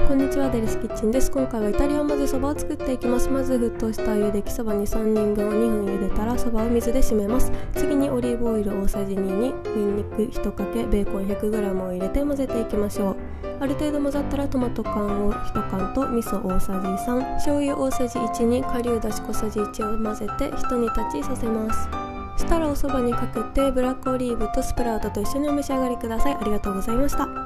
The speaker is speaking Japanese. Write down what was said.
こんにちは、デリスキッチンです。今回はイタリアン混ぜそばを作っていきます。まず沸騰したお湯できそばに3人分を2分茹でたらそばを水で締めます。次にオリーブオイル大さじ2にニンニク1かけ、ベーコン 100g を入れて混ぜていきましょう。ある程度混ざったらトマト缶を1缶と味噌大さじ3、醤油大さじ1に顆粒だし小さじ1を混ぜてひと煮立ちさせます。したらおそばにかけてブラックオリーブとスプラウトと一緒にお召し上がりください。ありがとうございました。